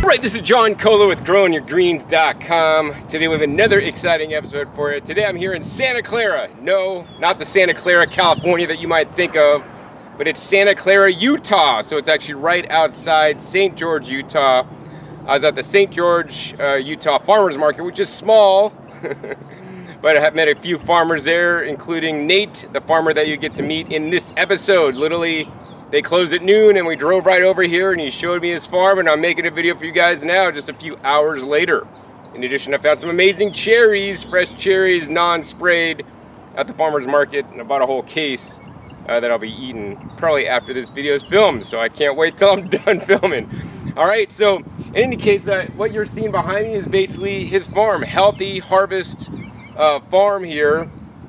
Alright, this is John Kohler with GrowingYourGreens.com. Today we have another exciting episode for you. Today I'm here in Santa Clara. No, not the Santa Clara, California that you might think of, but it's Santa Clara, Utah. So it's actually right outside St. George, Utah. I was at the St. George, Utah Farmers Market, which is small, but I have met a few farmers there, including Nate, the farmer that you get to meet in this episode. Literally, they closed at noon and we drove right over here and he showed me his farm, and I'm making a video for you guys now just a few hours later. In addition, I found some amazing cherries, fresh cherries, non-sprayed at the farmer's market, and I bought a whole case that I'll be eating probably after this video is filmed, so I can't wait till I'm done filming. Alright, so in any case, what you're seeing behind me is basically his farm, Healthy Harvest farm here,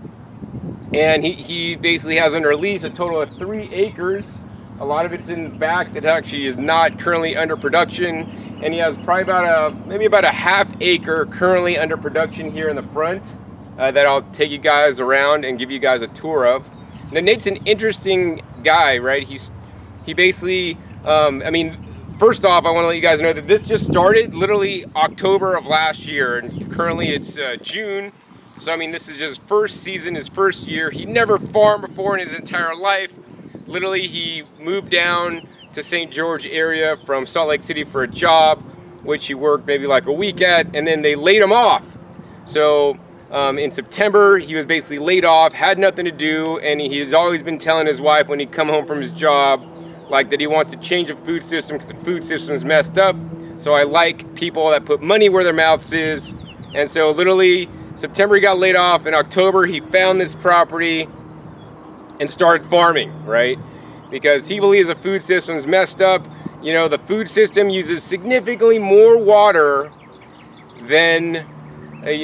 and he basically has under lease a total of 3 acres. A lot of it's in the back that actually is not currently under production, and he has probably about maybe about a ½ acre currently under production here in the front that I'll take you guys around and give you guys a tour of. Now Nate's an interesting guy, right? He basically, I mean, first off, I want to let you guys know that this just started literally October of last year, and currently it's June. So I mean, this is his first season, his first year. He never farmed before in his entire life. Literally, he moved down to St. George area from Salt Lake City for a job, which he worked maybe like a week at, and then they laid him off. So in September, he was basically laid off, had nothing to do, and he's always been telling his wife when he'd come home from his job, like that he wants to change the food system because the food system is messed up. So I like people that put money where their mouths is. And so literally, September he got laid off. In October, he found this property and started farming, right? Because he believes the food system is messed up. You know, the food system uses significantly more water than, than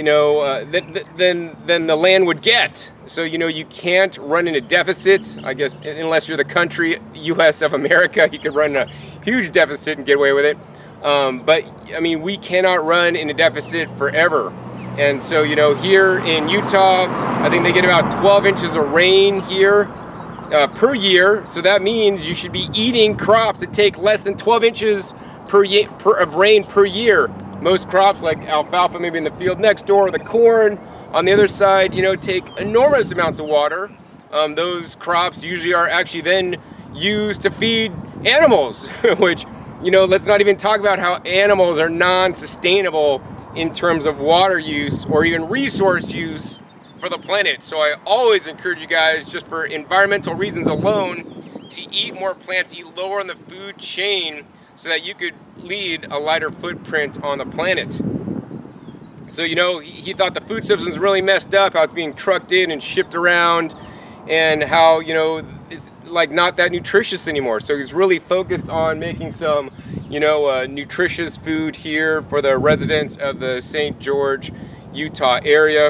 the land would get. So, you know, you can't run in a deficit, I guess, unless you're the country, US of America, you could run a huge deficit and get away with it. But, I mean, we cannot run in a deficit forever. And so, you know, here in Utah, I think they get about 12 inches of rain here per year. So that means you should be eating crops that take less than 12 inches of rain per year. Most crops like alfalfa, maybe in the field next door, or the corn on the other side, you know, take enormous amounts of water. Those crops usually are actually then used to feed animals, which, you know, let's not even talk about how animals are non-sustainable in terms of water use or even resource use for the planet. So I always encourage you guys, just for environmental reasons alone, to eat more plants, eat lower in the food chain so that you could lead a lighter footprint on the planet. So, you know, he thought the food system was really messed up, how it's being trucked in and shipped around, and how, you know, it's like not that nutritious anymore. So he's really focused on making some, you know, nutritious food here for the residents of the St. George, Utah area.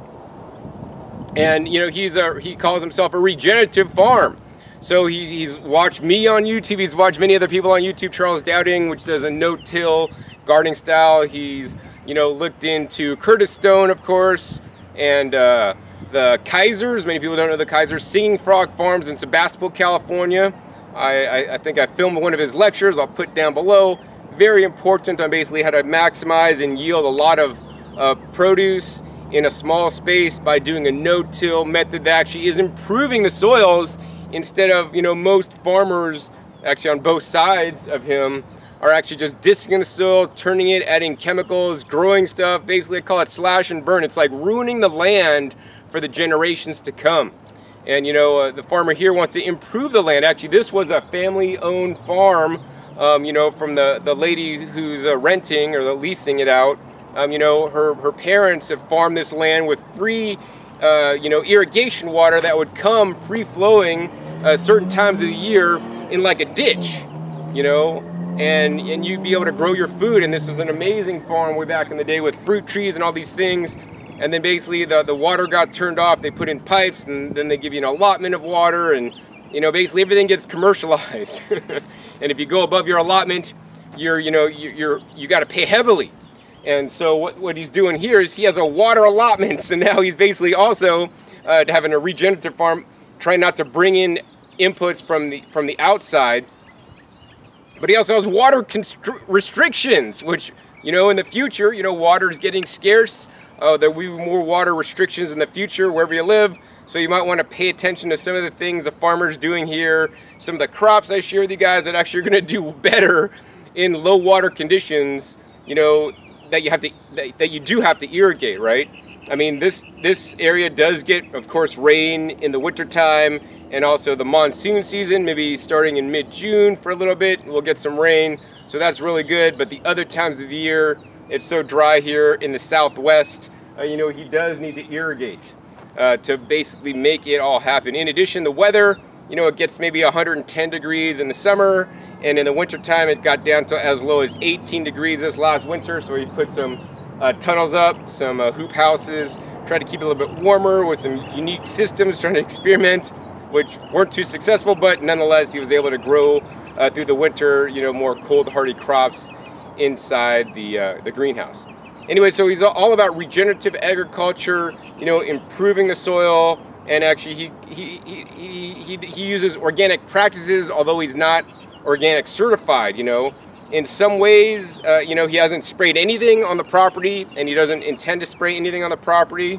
And, you know, he calls himself a regenerative farm. So he's watched me on YouTube, he's watched many other people on YouTube, Charles Dowding, which does a no-till gardening style. He's, you know, looked into Curtis Stone, of course, and the Kaisers. Many people don't know the Kaisers. Singing Frog Farms in Sebastopol, California. I think I filmed one of his lectures. I'll put down below. Very important on basically how to maximize and yield a lot of produce in a small space by doing a no-till method that actually is improving the soils, instead of, you know, most farmers actually on both sides of him are actually just disking the soil, turning it, adding chemicals, growing stuff. Basically, I call it slash and burn. It's like ruining the land for the generations to come. And, you know, the farmer here wants to improve the land. Actually, this was a family-owned farm, you know, from the lady who's renting or leasing it out. You know, her parents have farmed this land with free, you know, irrigation water that would come free-flowing certain times of the year in like a ditch, you know, and you'd be able to grow your food. And this was an amazing farm way back in the day with fruit trees and all these things. And then basically the water got turned off, they put in pipes, and then they give you an allotment of water, and, you know, basically everything gets commercialized. And if you go above your allotment, you got to pay heavily. And so what he's doing here is he has a water allotment. So now he's basically also having a regenerative farm, trying not to bring in inputs from the outside. But he also has water restrictions, which, you know, in the future, you know, water is getting scarce. There will be more water restrictions in the future wherever you live. So you might want to pay attention to some of the things the farmer's doing here, some of the crops I share with you guys that actually are going to do better in low water conditions, you know, that you do have to irrigate, right? I mean, this area does get, of course, rain in the winter time and also the monsoon season, maybe starting in mid-June for a little bit, we'll get some rain. So that's really good. But the other times of the year, it's so dry here in the southwest, you know, he does need to irrigate to basically make it all happen. In addition, the weather, you know, it gets maybe 110 degrees in the summer, and in the winter time it got down to as low as 18 degrees this last winter. So he put some tunnels up, some hoop houses, tried to keep it a little bit warmer with some unique systems, trying to experiment, which weren't too successful, but nonetheless he was able to grow through the winter, you know, more cold hardy crops inside the greenhouse. Anyway, so he's all about regenerative agriculture, you know, improving the soil, and actually he uses organic practices, although he's not organic certified, you know. In some ways, you know, he hasn't sprayed anything on the property, and he doesn't intend to spray anything on the property,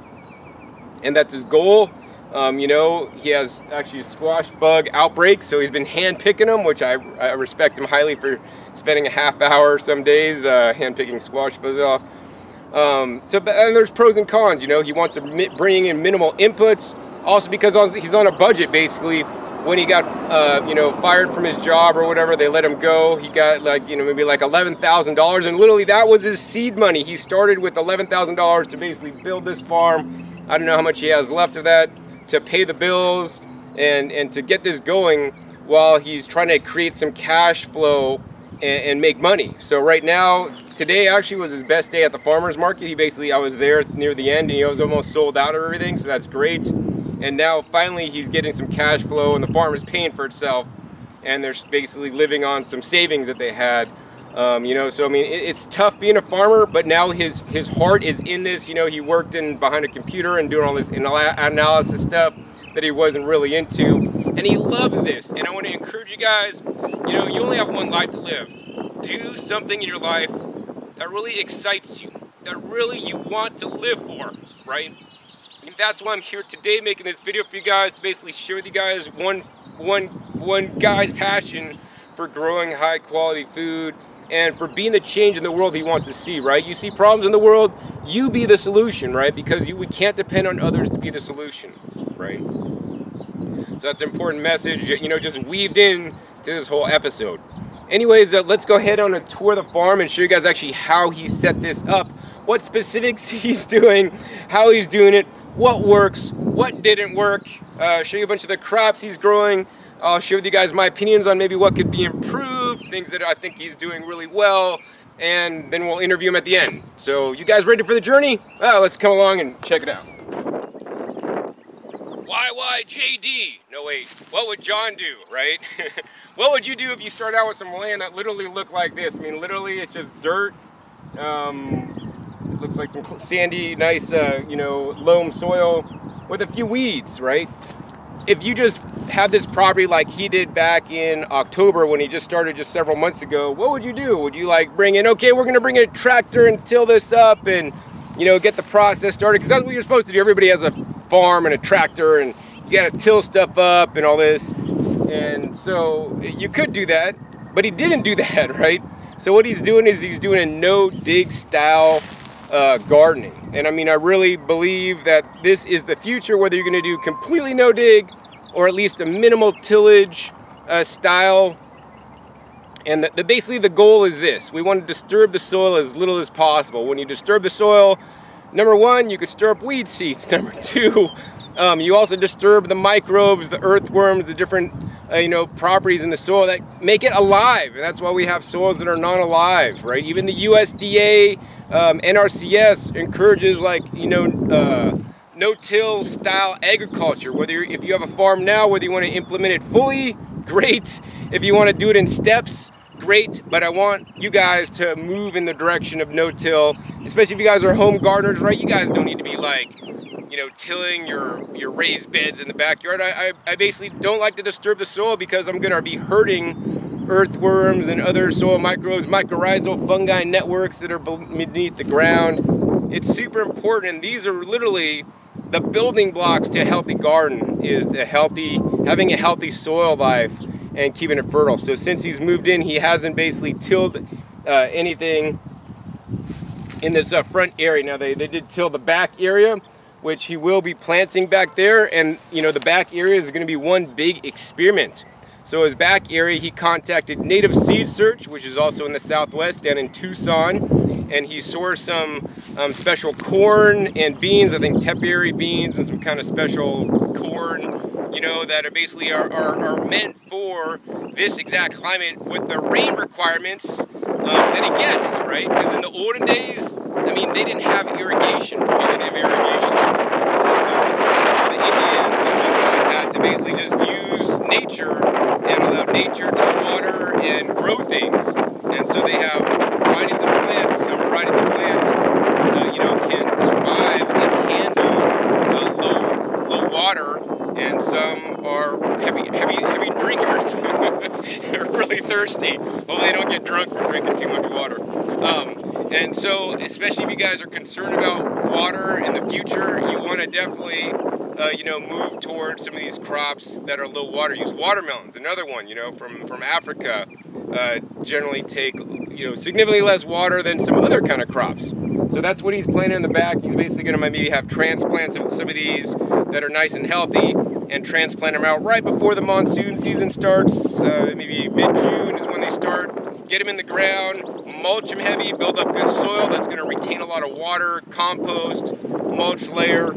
and that's his goal. You know, he has actually a squash bug outbreak, so he's been hand picking them, which I respect him highly for spending a half hour some days hand picking squash bugs off. And there's pros and cons, you know. He wants to bring in minimal inputs, also because he's on a budget. Basically, when he got you know, fired from his job or whatever, they let him go. He got, like, you know, maybe like $11,000, and literally that was his seed money. He started with $11,000 to basically build this farm. I don't know how much he has left of that to pay the bills and to get this going while he's trying to create some cash flow and make money. So right now, today actually was his best day at the farmer's market. I was there near the end, and he was almost sold out of everything, so that's great. And now finally he's getting some cash flow, and the farm is paying for itself, and they're basically living on some savings that they had. You know, so I mean, it's tough being a farmer, but now his heart is in this. You know, he worked behind a computer and doing all this analysis stuff that he wasn't really into, and he loves this. And I want to encourage you guys, you know, you only have one life to live. Do something in your life that really excites you, that really you want to live for, right? I mean, that's why I'm here today making this video for you guys, to basically share with you guys one guy's passion for growing high quality food and for being the change in the world he wants to see, right? You see problems in the world, you be the solution, right? Because we can't depend on others to be the solution, right? So that's an important message, you know, just weaved in to this whole episode. Anyways, let's go ahead on a tour of the farm and show you guys actually how he set this up, what specifics he's doing, how he's doing it, what works, what didn't work, show you a bunch of the crops he's growing. I'll share with you guys my opinions on maybe what could be improved, things that I think he's doing really well, and then we'll interview him at the end. So you guys ready for the journey? Well, let's come along and check it out. YYJD. No, wait, what would John do, right? What would you do if you start out with some land that literally looked like this? I mean, literally it's just dirt. It looks like some sandy, nice, you know, loam soil with a few weeds, right? If you just had this property like he did back in October when he just started just several months ago, what would you do? Would you like bring in, okay, we're gonna bring in a tractor and till this up and, you know, get the process started? Because that's what you're supposed to do. Everybody has a farm and a tractor, and you gotta till stuff up and all this. And so you could do that, but he didn't do that, right? So what he's doing is he's doing a no-dig style gardening. And I mean, I really believe that this is the future, whether you're gonna do completely no-dig or at least a minimal tillage style. And basically the goal is this: we want to disturb the soil as little as possible. When you disturb the soil, number one, you could stir up weed seeds. Number two, you also disturb the microbes, the earthworms, the different you know, properties in the soil that make it alive. And that's why we have soils that are non-alive, right? Even the USDA, NRCS encourages, like, you know, no-till style agriculture. If you have a farm now, whether you want to implement it fully, great. If you want to do it in steps, great. But I want you guys to move in the direction of no-till, especially if you guys are home gardeners, right? You guys don't need to be like, you know, tilling your raised beds in the backyard. I basically don't like to disturb the soil because I'm going to be hurting earthworms and other soil microbes, mycorrhizal fungi networks that are beneath the ground. It's super important, and these are literally the building blocks to a healthy garden, is having a healthy soil life and keeping it fertile. So since he's moved in, he hasn't basically tilled anything in this front area. Now they did till the back area, which he will be planting back there, and you know, the back area is going to be one big experiment. So his back area, he contacted Native Seed Search, which is also in the Southwest down in Tucson, and he sourced some special corn and beans, I think tepeberry beans and some kind of special corn, you know, that are basically are meant for this exact climate with the rain requirements that it gets, right? Because in the olden days, I mean, they didn't have irrigation, preventative irrigation systems. The Indians and whatnot had to basically just use nature and allow nature to water and grow things. And so they have varieties of plants. Some varieties of plants, you know, can survive and handle low water, and some are heavy drinkers. They're really thirsty. Well, they don't get drunk from drinking too much water. And so, especially if you guys are concerned about water in the future, you want to definitely, you know, move towards some of these crops that are low water use. Watermelons, another one, you know, from Africa, generally take, you know, significantly less water than some other kind of crops. So that's what he's planting in the back. He's basically going to maybe have transplants of some of these that are nice and healthy, and transplant them out right before the monsoon season starts. Maybe mid-June is when they start. Get them in the ground, mulch them heavy, build up good soil that's going to retain a lot of water, compost, mulch layer,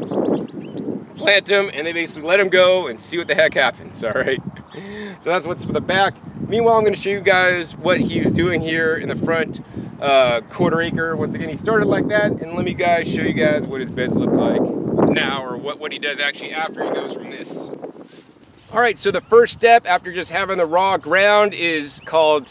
plant them, and they basically let them go and see what the heck happens, all right? So that's what's for the back. Meanwhile, I'm going to show you guys what he's doing here in the front quarter acre. Once again, he started like that, and let me show you guys what his beds look like now, or what he does actually after he goes from this. All right, so the first step after just having the raw ground is called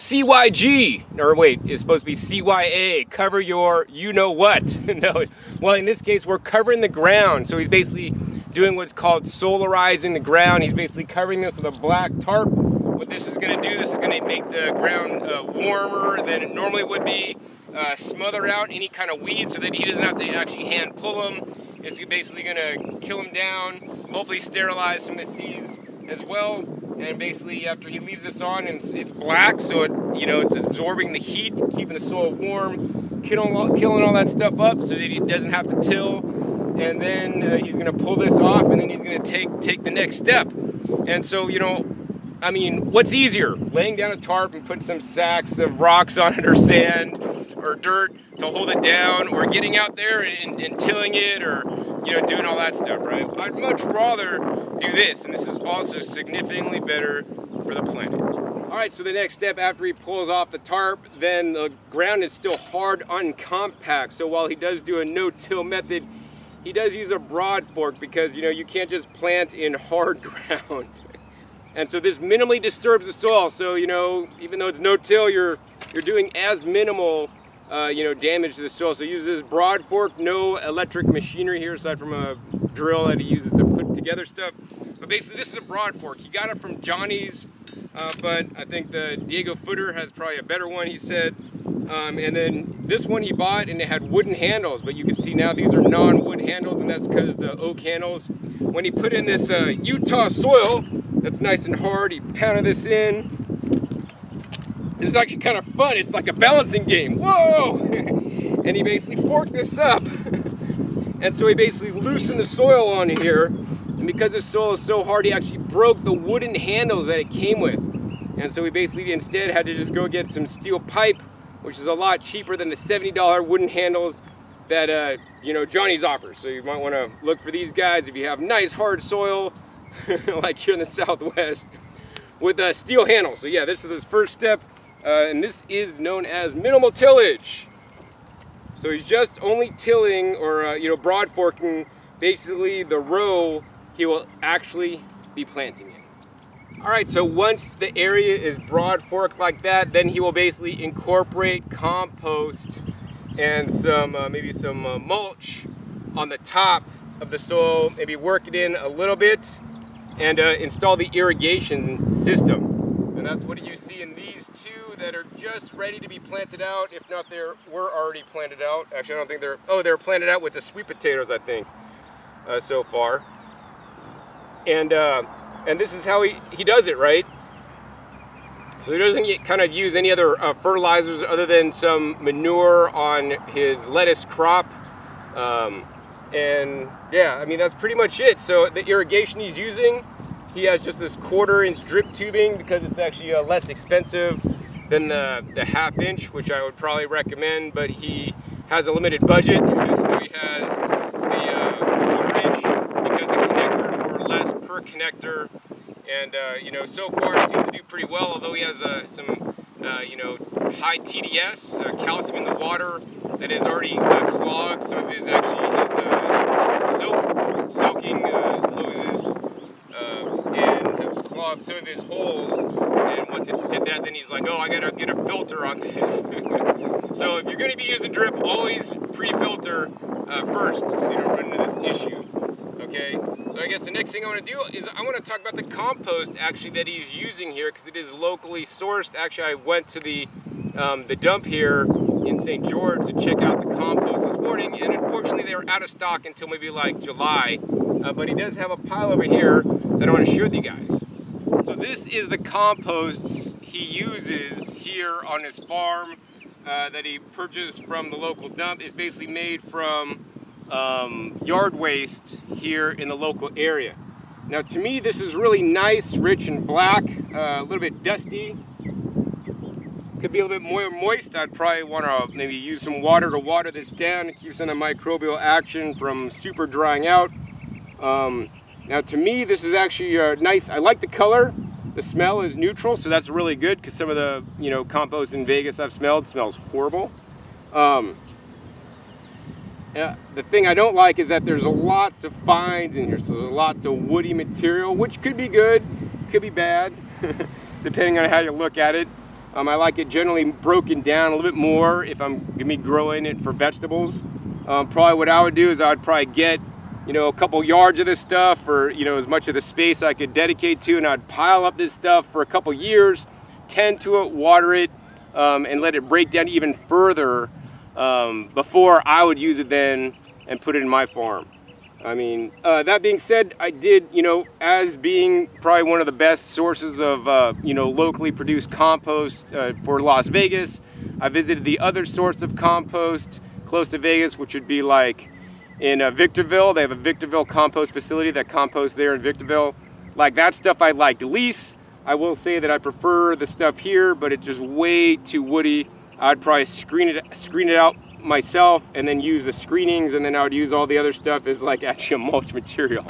CYG, or wait, it's supposed to be CYA, cover your you-know-what. No, well, in this case, we're covering the ground. So he's basically doing what's called solarizing the ground. He's basically covering this with a black tarp. What this is gonna do, this is gonna make the ground warmer than it normally would be, smother out any kind of weeds so that he doesn't have to actually hand pull them. It's basically gonna kill them down, hopefully sterilize some of the seeds as well. And basically after he leaves this on, and it's black, so it, you know, it's absorbing the heat, keeping the soil warm, killing all that stuff up so that he doesn't have to till. And then he's gonna pull this off, and then he's gonna take the next step. And so, you know, I mean, what's easier, laying down a tarp and putting some sacks of rocks on it, or sand or dirt to hold it down, or getting out there and tilling it, or, you know, doing all that stuff, right? I'd much rather do this, and this is also significantly better for the planet. All right, so the next step after he pulls off the tarp, then the ground is still hard, uncompact. So while he does do a no-till method, he does use a broad fork, because, you know, you can't just plant in hard ground. And so this minimally disturbs the soil. So, you know, even though it's no-till, you're doing as minimal, you know, damage to the soil. So he uses this broad fork, no electric machinery here aside from a drill that he uses to put together stuff. But basically this is a broad fork. He got it from Johnny's, but I think the Diego Footer has probably a better one, he said. And then this one he bought, and it had wooden handles, but you can see now these are non-wood handles, and that's because the oak handles. When he put in this Utah soil that's nice and hard, he pounded this in. It's actually kind of fun. It's like a balancing game. Whoa! And he basically forked this up. And so he basically loosened the soil on here. And because the soil is so hard, he actually broke the wooden handles that it came with. And so we basically instead had to just go get some steel pipe, which is a lot cheaper than the $70 wooden handles that you know, Johnny's offers. So you might want to look for these guys if you have nice hard soil, like here in the Southwest, with steel handles. So yeah, this is the first step, and this is known as minimal tillage. So he's just only tilling, or you know, broad forking, basically the row he will actually be planting in. All right, so once the area is broad forked like that, then he will basically incorporate compost and some maybe some mulch on the top of the soil, maybe work it in a little bit, and install the irrigation system. And that's what you see in these two that are just ready to be planted out. If not, they were already planted out. Actually, I don't think they're planted out with the sweet potatoes, I think, so far. And this is how he does it, right? So he doesn't kind of use any other fertilizers other than some manure on his lettuce crop. And yeah, I mean, that's pretty much it. So the irrigation he's using, he has just this 1/4-inch drip tubing because it's actually less expensive than the 1/2 inch, which I would probably recommend, but he has a limited budget. So he has the 1/4 inch because the connectors were less per connector. And, you know, so far it seems to do pretty well, although he has some, you know, high TDS, calcium in the water that has already clogged some of his, soaking hoses, and has clogged some of his holes. And once it did that, then he's like, oh, I gotta get a filter on this. So if you're gonna be using drip, always pre-filter first, so you don't run into this issue. Okay, so I guess the next thing I want to do is I want to talk about the compost actually that he's using here, because it is locally sourced. Actually, I went to the dump here in St. George to check out the compost this morning, and unfortunately they were out of stock until maybe like July. But he does have a pile over here that I want to share with you guys. So this is the compost he uses here on his farm that he purchased from the local dump. It's basically made from yard waste here in the local area. Now to me this is really nice, rich and black, a little bit dusty. Could be a little bit more moist. I'd probably want to maybe use some water to water this down to keep some of the microbial action from super drying out. Now to me this is actually nice. I like the color. The smell is neutral, so that's really good, because some of the, you know, compost in Vegas I've smelled smells horrible. The thing I don't like is that there's lots of fines in here, so there's lots of woody material, which could be good, could be bad, depending on how you look at it. I like it generally broken down a little bit more if I'm going to be growing it for vegetables. Probably what I would do is I would probably get, you know, a couple yards of this stuff, or, you know, as much of the space I could dedicate to, and I'd pile up this stuff for a couple years, tend to it, water it, and let it break down even further before I would use it then and put it in my farm. I mean, that being said, I did, you know, as being probably one of the best sources of, you know, locally produced compost for Las Vegas, I visited the other source of compost close to Vegas, which would be like in Victorville. They have a Victorville compost facility that composts there in Victorville. Like, that stuff I liked least. I will say that I prefer the stuff here, but it's just way too woody. I'd probably screen it out myself and then use the screenings, and then I would use all the other stuff as like actually a mulch material.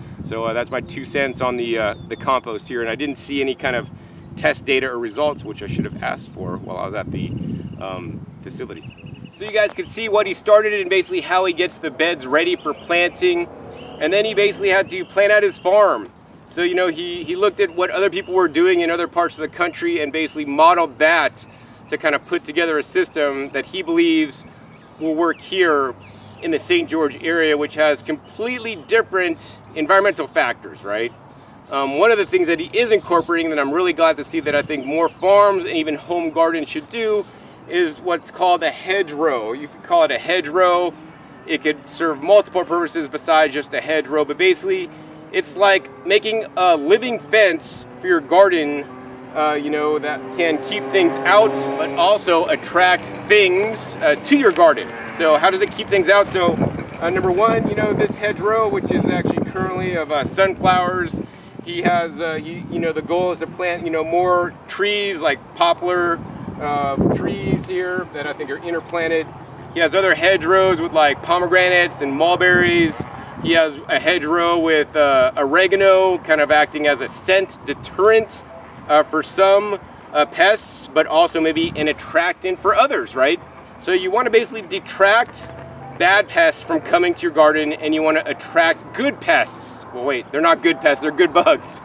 So that's my 2 cents on the compost here, and I didn't see any kind of test data or results, which I should have asked for while I was at the facility. So you guys can see what he started and basically how he gets the beds ready for planting, and then he basically had to plan out his farm. So, you know, he looked at what other people were doing in other parts of the country and basically modeled that to kind of put together a system that he believes will work here in the St. George area, which has completely different environmental factors, right? One of the things that he is incorporating that I'm really glad to see that I think more farms and even home gardens should do is what's called a hedgerow. You could call it a hedgerow. It could serve multiple purposes besides just a hedgerow, but basically it's like making a living fence for your garden, you know, that can keep things out but also attract things to your garden. So how does it keep things out? So number one, you know, this hedgerow, which is actually currently of sunflowers, he has, you know, the goal is to plant, you know, more trees like poplar trees here that I think are interplanted. He has other hedgerows with like pomegranates and mulberries. He has a hedgerow with oregano, kind of acting as a scent deterrent for some pests, but also maybe an attractant for others, right? So you want to basically detract bad pests from coming to your garden, and you want to attract good pests. Well, wait, they're not good pests, they're good bugs.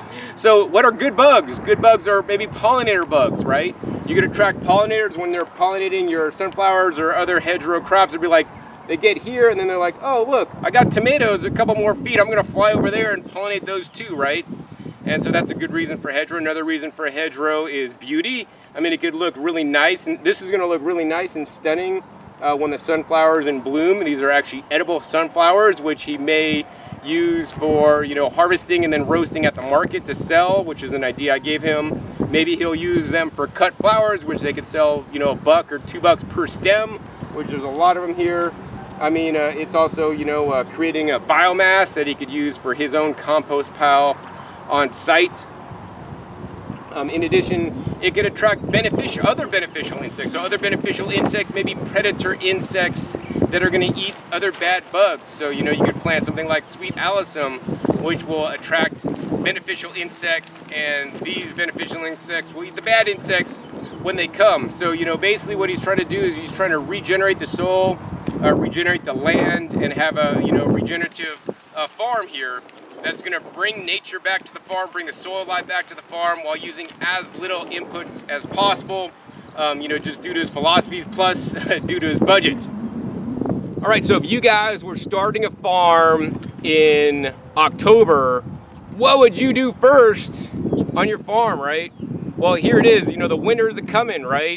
So what are good bugs? Good bugs are maybe pollinator bugs, right? You can attract pollinators when they're pollinating your sunflowers or other hedgerow crops. It'd be like, they get here and then they're like, oh look, I got tomatoes a couple more feet, I'm gonna fly over there and pollinate those too, right? And so that's a good reason for hedgerow. Another reason for a hedgerow is beauty. I mean, it could look really nice, and this is going to look really nice and stunning when the sunflower's in bloom. These are actually edible sunflowers, which he may use for, you know, harvesting and then roasting at the market to sell, which is an idea I gave him. Maybe he'll use them for cut flowers, which they could sell, you know, $1 or $2 per stem, which there's a lot of them here. I mean, it's also, you know, creating a biomass that he could use for his own compost pile on site. In addition, it could attract other beneficial insects. So other beneficial insects, maybe predator insects that are going to eat other bad bugs. So, you know, you could plant something like sweet alyssum, which will attract beneficial insects, and these beneficial insects will eat the bad insects when they come. So, you know, basically what he's trying to do is he's trying to regenerate the soil, regenerate the land, and have a, you know, regenerative farm here that's going to bring nature back to the farm, bring the soil life back to the farm while using as little inputs as possible, you know, just due to his philosophies, plus due to his budget. All right, so if you guys were starting a farm in October, what would you do first on your farm, right? Well, here it is, you know, the winters are coming, right?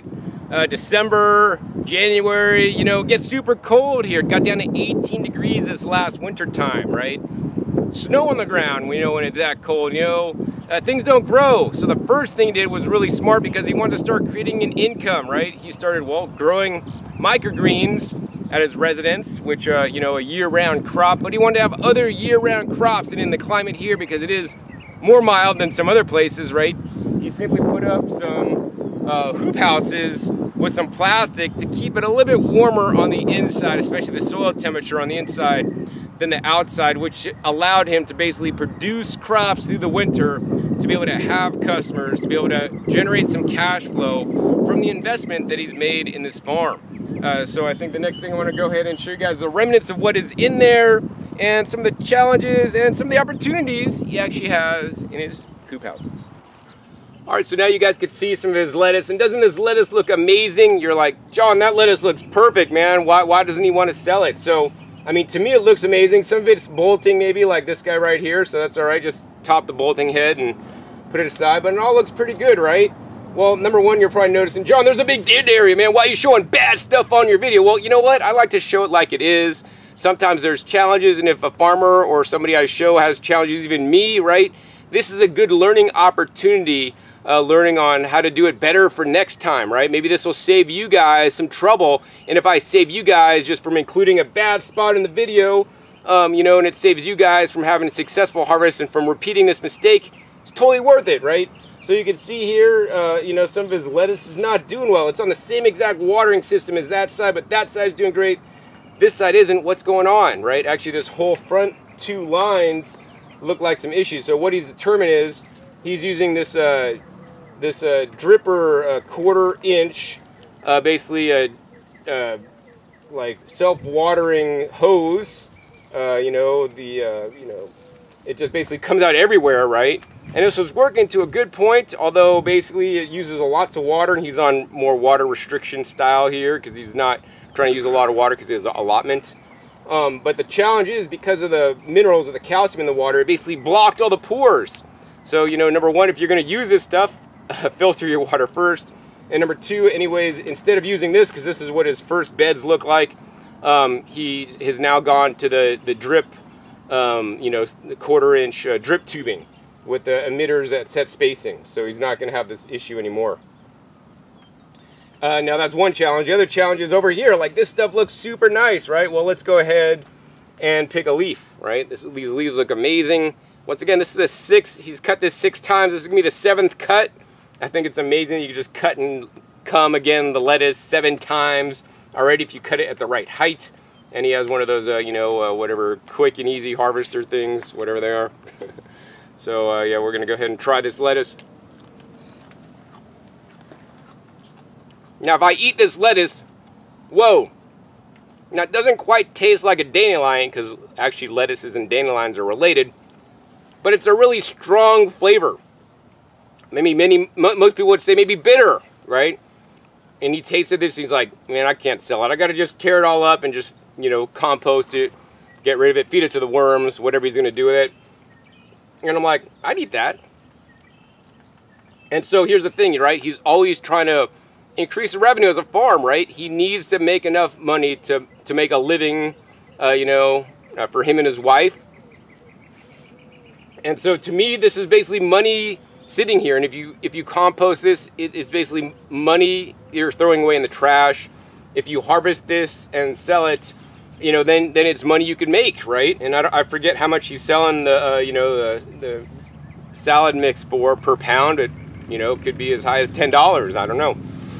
December, January, you know, it gets super cold here. It got down to 18 degrees this last winter time, right? Snow on the ground, you know, when it's that cold, you know, things don't grow. So the first thing he did was really smart because he wanted to start creating an income, right? He started, well, growing microgreens at his residence, which, you know, a year-round crop, but he wanted to have other year-round crops. And in the climate here, because it is more mild than some other places, right, he simply put up some hoop houses with some plastic to keep it a little bit warmer on the inside, especially the soil temperature on the inside than the outside, which allowed him to basically produce crops through the winter, to be able to have customers, to be able to generate some cash flow from the investment that he's made in this farm. So I think the next thing I want to go ahead and show you guys the remnants of what is in there and some of the challenges and some of the opportunities he actually has in his hoop houses. All right, so now you guys can see some of his lettuce. And doesn't this lettuce look amazing? You're like, John, that lettuce looks perfect, man. Why doesn't he want to sell it? So, I mean, to me, it looks amazing. Some of it's bolting, maybe like this guy right here. So that's all right. Just top the bolting head and put it aside. But it all looks pretty good, right? Well, number one, you're probably noticing, John, there's a big dead area, man. Why are you showing bad stuff on your video? Well, you know what? I like to show it like it is. Sometimes there's challenges, and if a farmer or somebody I show has challenges, even me, right? This is a good learning opportunity, learning on how to do it better for next time, right? Maybe this will save you guys some trouble, and if I save you guys just from including a bad spot in the video, you know, and it saves you guys from having a successful harvest and from repeating this mistake, it's totally worth it, right? So you can see here, you know, some of his lettuce is not doing well. It's on the same exact watering system as that side, but that side is doing great. This side isn't. What's going on, right? Actually, this whole front two lines look like some issues. So what he's determined is he's using this this dripper 1/4 inch, basically a like self-watering hose. You know, you know, it just basically comes out everywhere, right? And this was working to a good point, although basically it uses a lot of water, and he's on more water restriction style here because he's not trying to use a lot of water because there's an allotment. But the challenge is because of the minerals of the calcium in the water, it basically blocked all the pores. So, you know, number one, if you're going to use this stuff, filter your water first. And number two, anyways, instead of using this, because this is what his first beds look like, he has now gone to the drip, you know, the 1/4 inch drip tubing with the emitters at set spacing. So he's not going to have this issue anymore. Now that's one challenge. The other challenge is over here. Like, this stuff looks super nice, right? Well, let's go ahead and pick a leaf, right? These leaves look amazing. Once again, this is the 6th. He's cut this 6 times. This is going to be the 7th cut. I think it's amazing. You can just cut and come again the lettuce 7 times already if you cut it at the right height. And he has one of those, you know, whatever quick and easy harvester things, whatever they are. So, yeah, we're going to go ahead and try this lettuce. Now, if I eat this lettuce, whoa. Now, it doesn't quite taste like a dandelion, because actually lettuces and dandelions are related, but it's a really strong flavor. Maybe most people would say maybe bitter, right? And he tasted this, he's like, man, I can't sell it. I got to just tear it all up and just, you know, compost it, get rid of it, feed it to the worms, whatever he's going to do with it. And I'm like, I'd eat that. And so here's the thing, right? He's always trying to increase the revenue as a farm, right? He needs to make enough money to make a living, for him and his wife. And so to me, this is basically money sitting here. And if you compost this, it's basically money you're throwing away in the trash. If you harvest this and sell it, then it's money you could make, right? And I forget how much he's selling the salad mix for per pound. It could be as high as $10. I don't know.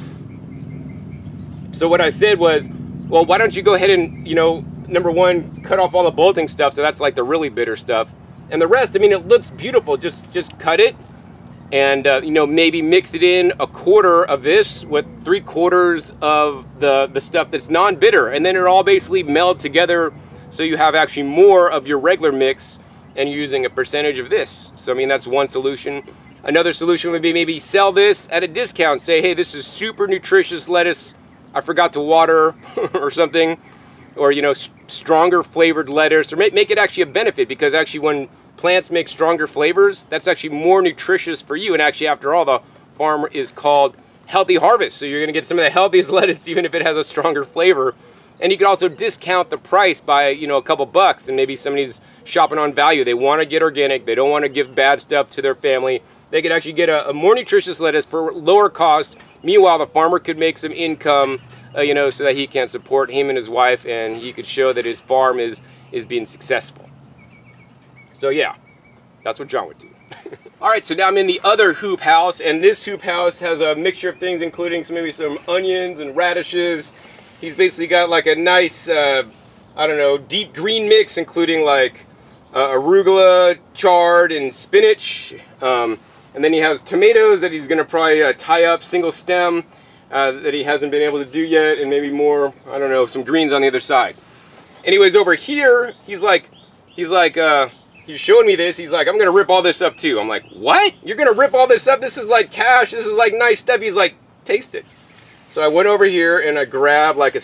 So what I said was, well, why don't you go ahead and number one, cut off all the bolting stuff, so that's like the really bitter stuff, and the rest, I mean, it looks beautiful. Just cut it, and maybe mix it in a quarter of this with 3/4 of the stuff that's non-bitter, and then it all basically meld together, so you have actually more of your regular mix, and you're using a percentage of this. So I mean, that's one solution. Another solution would be maybe sell this at a discount. Say, hey, this is super nutritious lettuce, I forgot to water or something, or stronger flavored lettuce, or make it actually a benefit, because actually when plants make stronger flavors, that's actually more nutritious for you. And actually, after all, the farm is called Healthy Harvest, so you're going to get some of the healthiest lettuce even if it has a stronger flavor. And you can also discount the price by a couple bucks, and maybe somebody's shopping on value. They want to get organic, they don't want to give bad stuff to their family. They could actually get a more nutritious lettuce for lower cost. Meanwhile, the farmer could make some income, so that he can support him and his wife, and he could show that his farm is being successful. So yeah, that's what John would do. All right, so now I'm in the other hoop house, and this hoop house has a mixture of things, including maybe some onions and radishes. He's basically got like a nice, deep green mix, including like arugula, chard, and spinach. And then he has tomatoes that he's going to probably tie up single stem that he hasn't been able to do yet, and maybe more, some greens on the other side. Anyways, over here, he's showing me this. He's like, I'm going to rip all this up too. I'm like, what? You're going to rip all this up? This is like cash. This is like nice stuff. He's like, taste it. So I went over here and I grabbed like a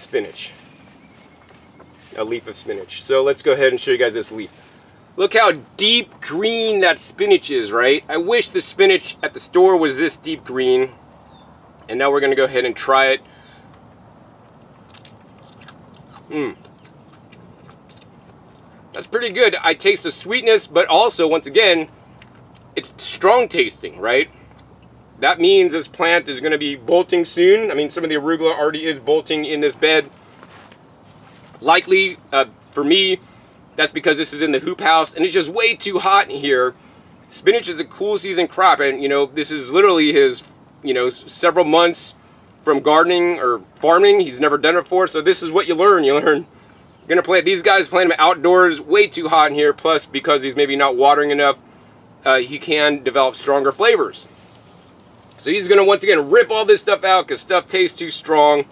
leaf of spinach. So let's go ahead and show you guys this leaf. Look how deep green that spinach is, right? I wish the spinach at the store was this deep green. And now we're going to go ahead and try it. That's pretty good. I taste the sweetness, but also, once again, it's strong tasting, right? That means this plant is going to be bolting soon. I mean, some of the arugula already is bolting in this bed. Likely, for me, that's because this is in the hoop house, and it's just way too hot in here. Spinach is a cool season crop, and, this is literally his, several months from gardening or farming. He's never done it before, so this is what you learn. You learn. You're going to plant, these guys plant them outdoors, way too hot in here, plus because he's maybe not watering enough, he can develop stronger flavors. So he's going to, once again, rip all this stuff out because stuff tastes too strong.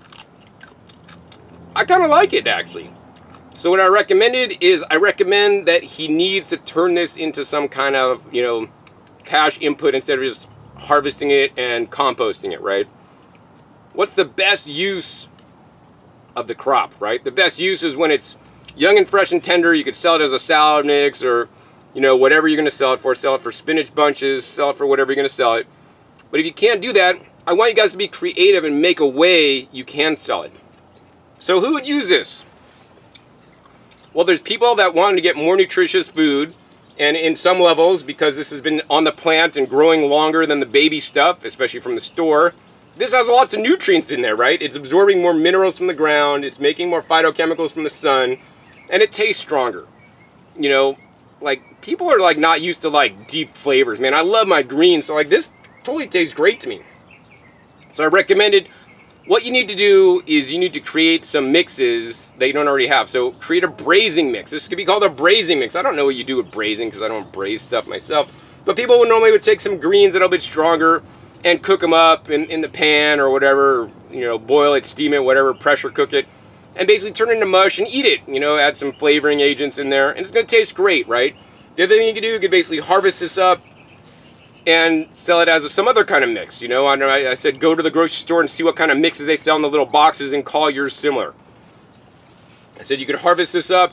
I kind of like it, actually. So what I recommended is, I recommend that he needs to turn this into some kind of, cash input instead of just harvesting it and composting it, right? What's the best use of the crop, right? The best use is when it's young and fresh and tender. You could sell it as a salad mix, or, whatever you're going to sell it for. Sell it for spinach bunches, sell it for whatever you're going to sell it. But if you can't do that, I want you guys to be creative and make a way you can sell it. So who would use this? Well, there's people that want to get more nutritious food, and in some levels, because this has been on the plant and growing longer than the baby stuff, especially from the store, this has lots of nutrients in there, right? It's absorbing more minerals from the ground, it's making more phytochemicals from the sun, and it tastes stronger. Like, people are like not used to like deep flavors, man. I love my greens, so like this totally tastes great to me. So I recommended, what you need to do is you need to create some mixes that you don't already have. So create a braising mix. This could be called a braising mix. I don't know what you do with braising because I don't braise stuff myself. But people would normally take some greens that are a bit stronger and cook them up in the pan or whatever, boil it, steam it, whatever, pressure cook it, and basically turn it into mush and eat it. Add some flavoring agents in there, and it's going to taste great, right? The other thing you can do, you can basically harvest this up and sell it as some other kind of mix. I said go to the grocery store and see what kind of mixes they sell in the little boxes and call yours similar. I said you could harvest this up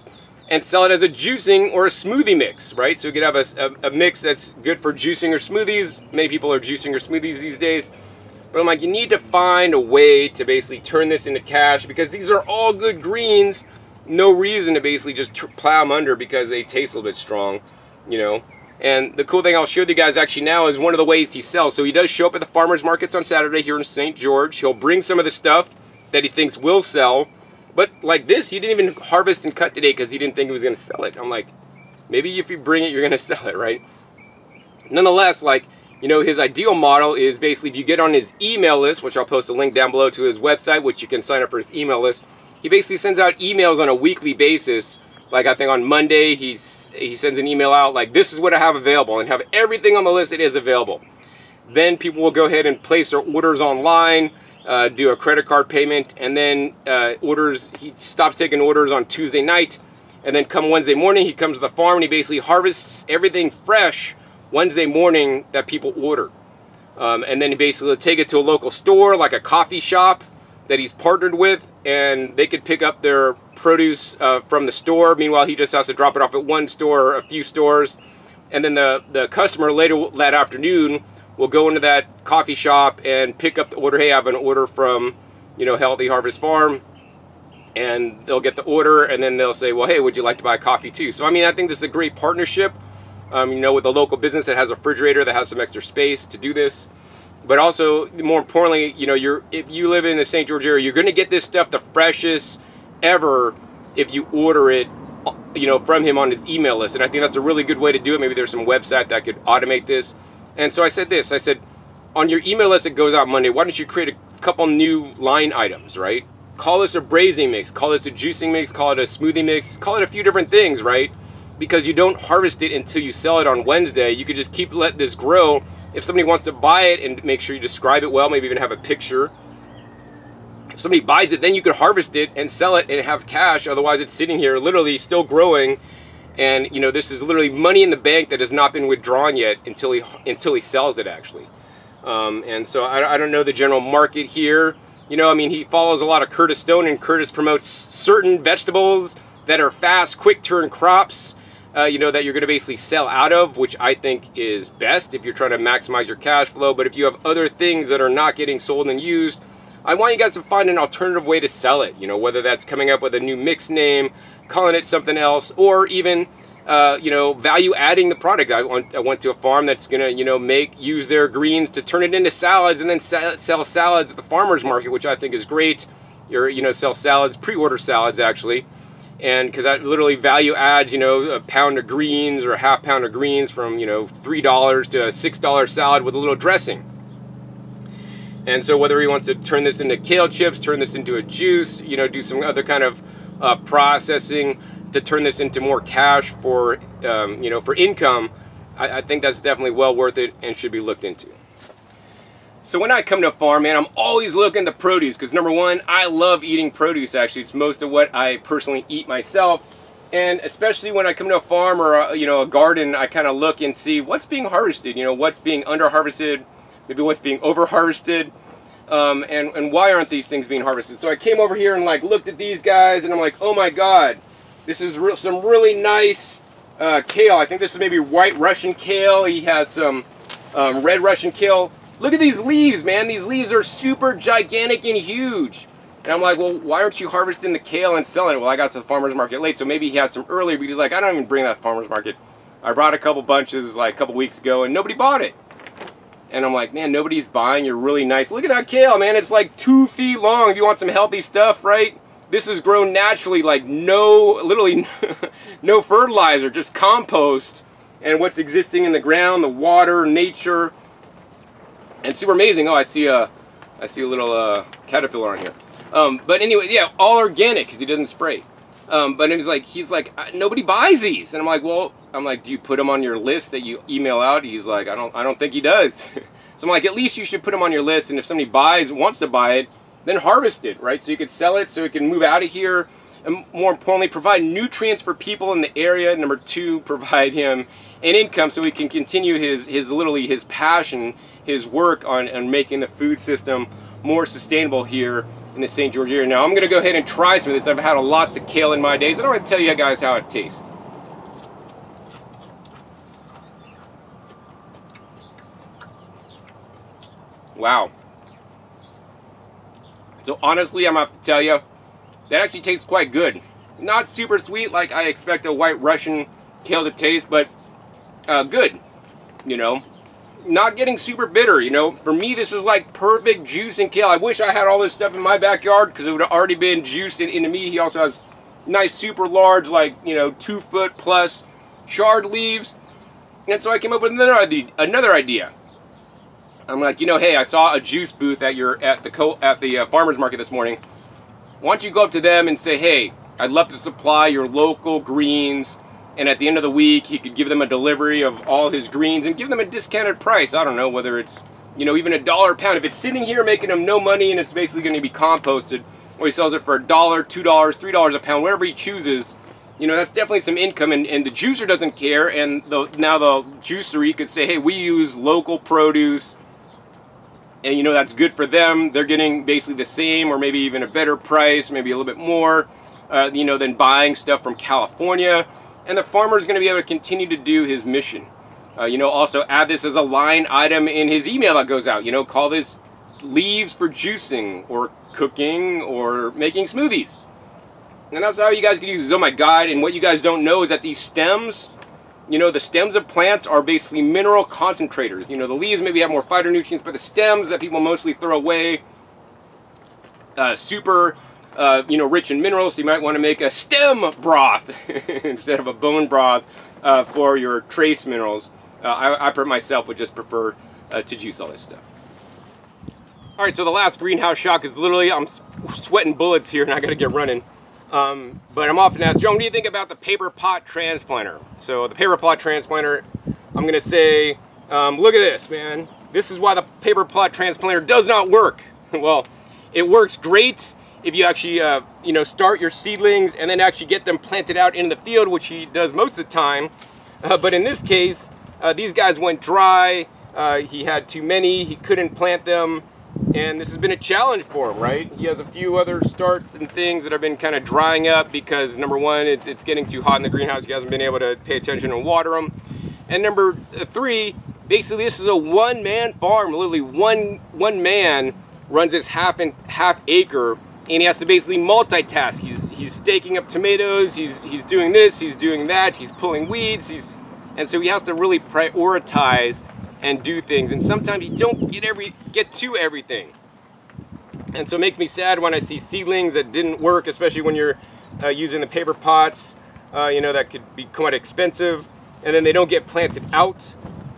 and sell it as a juicing or a smoothie mix, right? So you could have a mix that's good for juicing or smoothies. Many people are juicing or smoothies these days. But I'm like, you need to find a way to basically turn this into cash, because these are all good greens. No reason to basically just plow them under because they taste a little bit strong, you know. And the cool thing I'll show you guys actually now is one of the ways he sells. So he does show up at the farmers markets on Saturday here in St. George. He'll bring some of the stuff that he thinks will sell. But like this, he didn't even harvest and cut today because he didn't think he was going to sell it. I'm like, maybe if you bring it, you're going to sell it, right? Nonetheless, like, you know, his ideal model is basically if you get on his email list, which I'll post a link down below to his website, which you can sign up for his email list. He basically sends out emails on a weekly basis. Like I think on Monday, he sends an email out like, this is what I have available, and have everything on the list that is available. Then people will go ahead and place their orders online, do a credit card payment, and then he stops taking orders on Tuesday night, and then come Wednesday morning, he comes to the farm and he basically harvests everything fresh Wednesday morning that people order. And then he basically take it to a local store, like a coffee shop that he's partnered with, and they could pick up their produce from the store. Meanwhile, he just has to drop it off at one store or a few stores. And then the customer later that afternoon will go into that coffee shop and pick up the order. Hey, I have an order from, you know, Healthy Harvest Farm. And they'll get the order, and then they'll say, well, hey, would you like to buy coffee too? So, I mean, I think this is a great partnership, you know, with a local business that has a refrigerator, that has some extra space to do this. But also, more importantly, you know, if you live in the St. George area, you're going to get this stuff the freshest ever if you order it, you know, from him on his email list. And I think that's a really good way to do it. Maybe there's some website that could automate this. And so I said this, I said, on your email list that goes out Monday, why don't you create a couple new line items, right? Call this a braising mix, call this a juicing mix, call it a smoothie mix, call it a few different things, right? Because you don't harvest it until you sell it on Wednesday. You could just let this grow. If somebody wants to buy it, and make sure you describe it well, maybe even have a picture. If somebody buys it, then you could harvest it and sell it and have cash. Otherwise, it's sitting here literally still growing. And, you know, this is literally money in the bank that has not been withdrawn yet until he sells it, actually. And so I don't know the general market here. You know, I mean, he follows a lot of Curtis Stone, and Curtis promotes certain vegetables that are fast, quick turn crops, you know, that you're going to basically sell out of, which I think is best if you're trying to maximize your cash flow. But if you have other things that are not getting sold and used, I want you guys to find an alternative way to sell it, you know, whether that's coming up with a new mix name, calling it something else, or even, you know, value adding the product. I went to a farm that's going to, you know, use their greens to turn it into salads, and then sell salads at the farmer's market, which I think is great. You know, sell salads, pre-order salads actually. And because that literally value adds, you know, a pound of greens or a half pound of greens from, you know, $3 to a $6 salad with a little dressing. And so whether he wants to turn this into kale chips, turn this into a juice, you know, do some other kind of processing to turn this into more cash for, you know, for income, I think that's definitely well worth it and should be looked into. So when I come to a farm, man, I'm always looking at the produce, because number one, I love eating produce. Actually, it's most of what I personally eat myself. And especially when I come to a farm or you know, a garden, I kind of look and see what's being harvested, you know, what's being under harvested, maybe what's being over harvested, and why aren't these things being harvested. So I came over here and like looked at these guys, and I'm like, oh my God, this is some really nice kale. I think this is maybe white Russian kale. He has some red Russian kale. Look at these leaves, man. These leaves are super gigantic and huge. And I'm like, well, why aren't you harvesting the kale and selling it? Well, I got to the farmer's market late, so maybe he had some earlier, but he's like, I don't even bring that farmer's market. I brought a couple bunches like a couple weeks ago, and nobody bought it. And I'm like, man, nobody's buying your really nice. Look at that kale, man. It's like 2 feet long. If you want some healthy stuff, right? This is grown naturally, like literally no fertilizer, just compost and what's existing in the ground, the water, nature. And super amazing. Oh, I see a little caterpillar on here. But anyway, yeah, all organic because he doesn't spray. But he's like, nobody buys these, and I'm like, well, do you put them on your list that you email out? He's like, I don't think he does. So I'm like, at least you should put them on your list, and if somebody wants to buy it, then harvest it, right? So you could sell it, so it can move out of here, and more importantly, provide nutrients for people in the area. Number two, provide him an income so he can continue his passion, his work on making the food system more sustainable here in the St. George area. Now I'm going to go ahead and try some of this. I've had lots of kale in my days. I don't want to tell you guys how it tastes. Wow. So honestly, I'm going to have to tell you, that actually tastes quite good. Not super sweet like I expect a White Russian kale to taste, but good, you know. Not getting super bitter, you know. For me, this is like perfect juice and kale. I wish I had all this stuff in my backyard because it would have already been juiced into me. He also has nice, super large, like, you know, 2 foot plus charred leaves. And so I came up with another idea. I'm like, you know, hey, I saw a juice booth at the farmer's market this morning. Why don't you go up to them and say, hey, I'd love to supply your local greens, and at the end of the week, he could give them a delivery of all his greens and give them a discounted price. I don't know, whether it's, you know, even $1 a pound. If it's sitting here making him no money and it's basically going to be composted, or he sells it for $1, $2, $3 a pound, whatever he chooses, you know, that's definitely some income, and the juicer doesn't care, and now the juicery could say, hey, we use local produce, and you know, that's good for them. They're getting basically the same or maybe even a better price, maybe a little bit more, you know, than buying stuff from California. And the farmer is going to be able to continue to do his mission. You know, also add this as a line item in his email that goes out. You know, call this leaves for juicing or cooking or making smoothies. And that's how you guys can use this on my guide. And what you guys don't know is that these stems, you know, the stems of plants are basically mineral concentrators. You know, the leaves maybe have more phytonutrients, but the stems that people mostly throw away, super, you know, rich in minerals. So you might want to make a stem broth instead of a bone broth for your trace minerals. I myself would just prefer to juice all this stuff. All right, so the last greenhouse shock is literally, I'm sweating bullets here and I got to get running. But I'm often asked, John, what do you think about the paper pot transplanter? So the paper pot transplanter, I'm going to say, look at this, man. This is why the paper pot transplanter does not work. Well, it works great if you actually, you know, start your seedlings and then actually get them planted out in the field, which he does most of the time. But in this case, these guys went dry. He had too many. He couldn't plant them. And this has been a challenge for him, right? He has a few other starts and things that have been kind of drying up because, number one, it's getting too hot in the greenhouse. He hasn't been able to pay attention and water them. And number three, basically this is a one-man farm. Literally one man runs this half acre, and he has to basically multitask. He's staking up tomatoes, he's doing this, he's doing that, he's pulling weeds, and so he has to really prioritize and do things, and sometimes you don't get to everything. And so it makes me sad when I see seedlings that didn't work, especially when you're using the paper pots, you know, that could be quite expensive, and then they don't get planted out.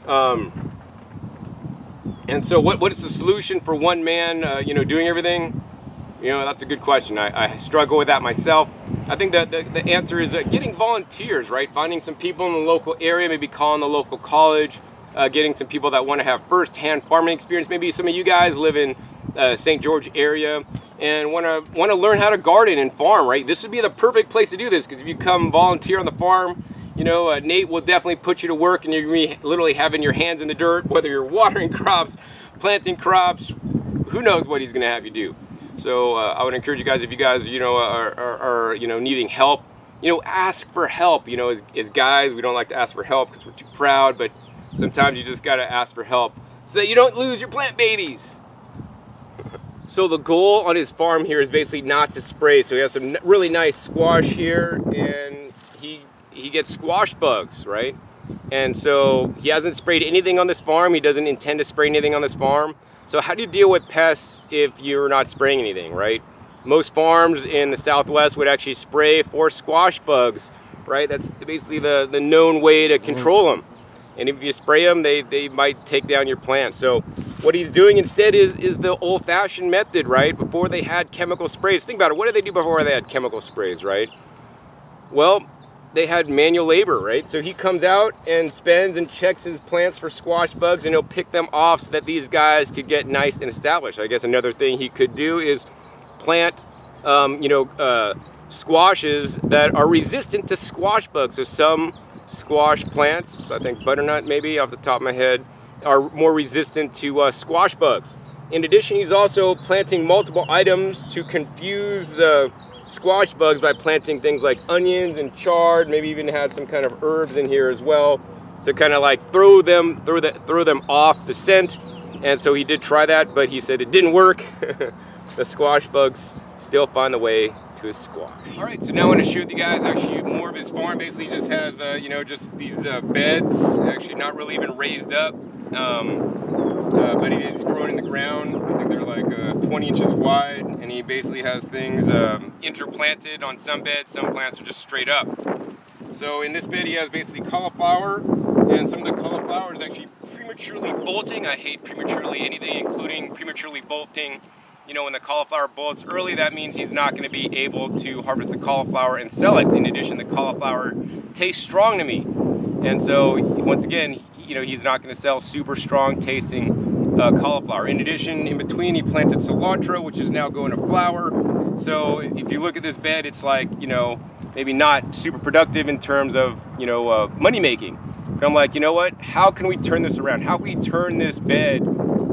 And so what is the solution for one man, you know, doing everything? You know, that's a good question. I struggle with that myself. I think that the answer is getting volunteers, right? Finding some people in the local area, maybe calling the local college, getting some people that want to have first-hand farming experience. Maybe some of you guys live in St. George area and want to learn how to garden and farm, right? This would be the perfect place to do this, because if you come volunteer on the farm, you know, Nate will definitely put you to work, and you're going to be literally having your hands in the dirt, whether you're watering crops, planting crops, who knows what he's going to have you do. So I would encourage you guys, if you guys, you know, are you know, needing help, you know, ask for help. You know, as guys, we don't like to ask for help because we're too proud, but sometimes you just got to ask for help so that you don't lose your plant babies. So the goal on his farm here is basically not to spray. So he has some really nice squash here, and he gets squash bugs, right? And so he hasn't sprayed anything on this farm. He doesn't intend to spray anything on this farm. So how do you deal with pests if you're not spraying anything, right? Most farms in the Southwest would actually spray for squash bugs, right? That's basically the known way to control them. And if you spray them, they might take down your plant. So what he's doing instead is the old-fashioned method, right? Before they had chemical sprays. Think about it. What did they do before they had chemical sprays, right? Well, they had manual labor, right? So he comes out and spends and checks his plants for squash bugs, and he'll pick them off so that these guys could get nice and established. I guess another thing he could do is plant, you know, squashes that are resistant to squash bugs. So some squash plants, I think butternut maybe off the top of my head, are more resistant to squash bugs. In addition, he's also planting multiple items to confuse the squash bugs by planting things like onions and chard, maybe even had some kind of herbs in here as well to kind of like throw them off the scent. And so he did try that, but he said it didn't work. The squash bugs still find the way to his squash. All right, so now I want to show you guys actually more of his farm. Basically, he just has you know, just these beds, actually not really even raised up, but it is growing in the ground. I think they're like 20 inches wide, and he basically has things interplanted on some beds. Some plants are just straight up. So in this bed, he has basically cauliflower, and some of the cauliflower is actually prematurely bolting. I hate prematurely anything, including prematurely bolting. You know, when the cauliflower bolts early, that means he's not going to be able to harvest the cauliflower and sell it. In addition, the cauliflower tastes strong to me. And so, once again, you know, he's not going to sell super strong tasting cauliflower. In addition, in between, he planted cilantro, which is now going to flower. So if you look at this bed, it's like, you know, maybe not super productive in terms of, you know, money making. But I'm like, you know what? How can we turn this around? How can we turn this bed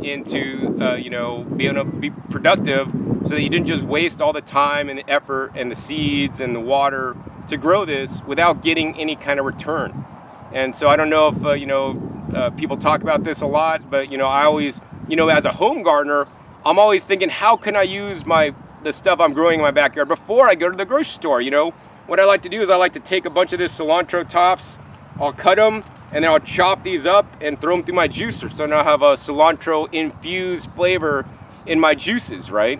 into, you know, being able to be productive so that you didn't just waste all the time and the effort and the seeds and the water to grow this without getting any kind of return. And so I don't know if, you know, people talk about this a lot, but, you know, I always, you know, as a home gardener, I'm always thinking, how can I use the stuff I'm growing in my backyard before I go to the grocery store? You know, what I like to do is I like to take a bunch of this cilantro tops, I'll cut them, and then I'll chop these up and throw them through my juicer. So now I have a cilantro infused flavor in my juices, right?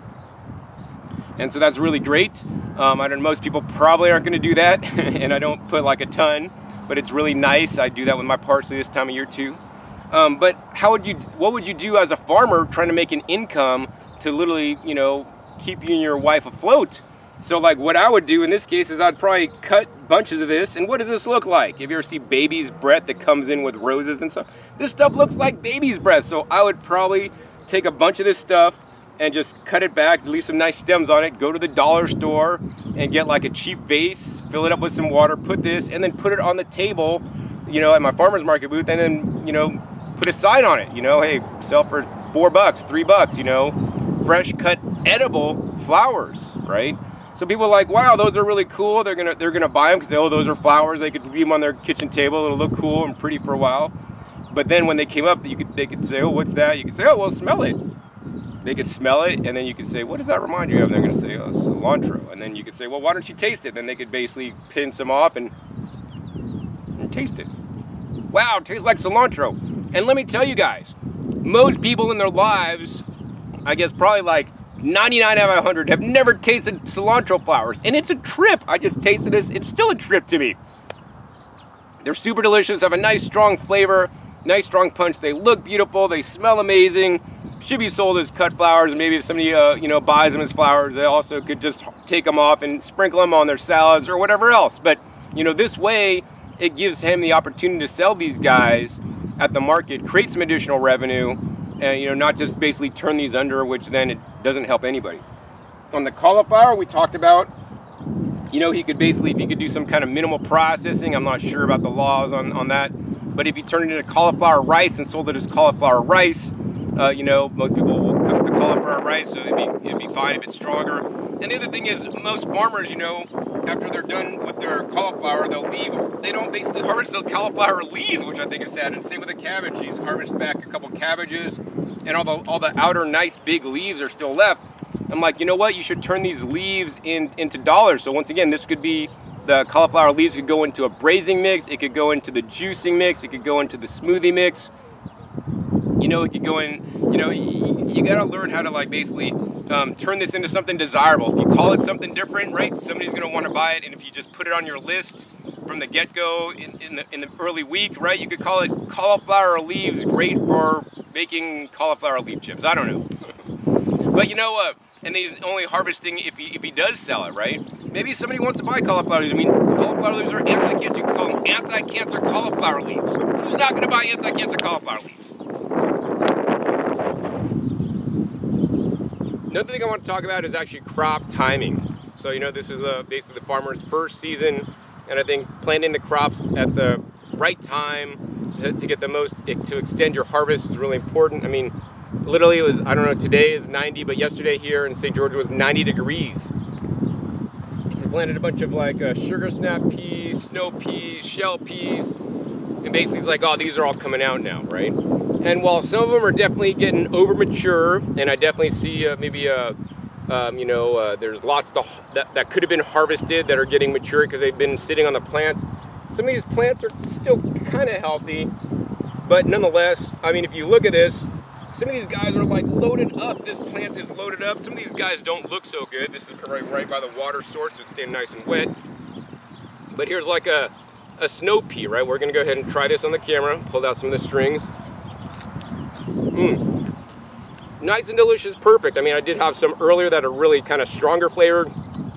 And so that's really great. I know most people probably aren't gonna do that, and I don't put like a ton, but it's really nice. I do that with my parsley this time of year too. But what would you do as a farmer trying to make an income to literally, you know, keep you and your wife afloat? So like what I would do in this case is I'd probably cut bunches of this. And what does this look like? If you ever see baby's breath that comes in with roses and stuff, this stuff looks like baby's breath. So I would probably take a bunch of this stuff and just cut it back, leave some nice stems on it, go to the dollar store and get like a cheap vase, fill it up with some water, put this, and then put it on the table, you know, at my farmer's market booth, and then, you know, put a sign on it, you know, hey, sell for $4, $3, you know, fresh cut edible flowers, right? So people are like, wow, those are really cool. They're gonna buy them because, oh, those are flowers. They could leave them on their kitchen table. It'll look cool and pretty for a while. But then when they came up, they could say, oh, what's that? You could say, oh, well, smell it. They could smell it, and then you could say, what does that remind you of? And they're gonna say, oh, cilantro. And then you could say, well, why don't you taste it? Then they could basically pinch them off and taste it. Wow, it tastes like cilantro. And let me tell you guys, most people in their lives, I guess probably like 99 out of 100 have never tasted cilantro flowers, and it's a trip. I just tasted this, it's still a trip to me. They're super delicious, have a nice strong flavor, nice strong punch, they look beautiful, they smell amazing, should be sold as cut flowers, and maybe if somebody you know, buys them as flowers, they also could just take them off and sprinkle them on their salads or whatever else. But you know, this way it gives him the opportunity to sell these guys at the market, create some additional revenue, and, you know, not just basically turn these under, which then it doesn't help anybody. On the cauliflower, we talked about, you know, he could basically, if he could do some kind of minimal processing, I'm not sure about the laws on that, but if he turned it into cauliflower rice and sold it as cauliflower rice, you know, most people will cook the cauliflower rice, so it'd be fine if it's stronger. And the other thing is, most farmers, you know, after they're done with their cauliflower, they don't basically harvest the cauliflower leaves, which I think is sad. And same with the cabbage. He's harvested back a couple cabbages, and all the outer nice big leaves are still left. I'm like, you know what? You should turn these leaves into dollars. So once again, this could be, the cauliflower leaves could go into a braising mix. It could go into the juicing mix. It could go into the smoothie mix. You know, it could go in, you know, you gotta learn how to like basically turn this into something desirable. If you call it something different, right, somebody's gonna wanna buy it. And if you just put it on your list from the get-go in the early week, right, you could call it cauliflower leaves, great for making cauliflower leaf chips. I don't know. But you know what? And he's only harvesting if he does sell it, right? Maybe somebody wants to buy cauliflower leaves. I mean, cauliflower leaves are anti-cancer. You can call them anti-cancer cauliflower leaves. Who's not going to buy anti-cancer cauliflower leaves? Another thing I want to talk about is actually crop timing. So, you know, this is basically the farmer's first season, and I think planting the crops at the right time to get the most, to extend your harvest is really important. I mean, Literally, it was, I don't know, today is 90, but yesterday here in St. George was 90 degrees. He planted a bunch of like sugar snap peas, snow peas, shell peas, and basically he's like, oh, these are all coming out now, right? And while some of them are definitely getting over mature, and I definitely see there's lots that could have been harvested that are getting mature because they've been sitting on the plant. Some of these plants are still kind of healthy, but nonetheless, I mean, if you look at this, some of these guys are like loaded up. This plant is loaded up. Some of these guys don't look so good. This is right by the water source. It's staying nice and wet. But here's like a snow pea, right? We're gonna go ahead and try this on the camera. Pulled out some of the strings. Nice and delicious, perfect. I mean, I did have some earlier that are really kind of stronger flavored.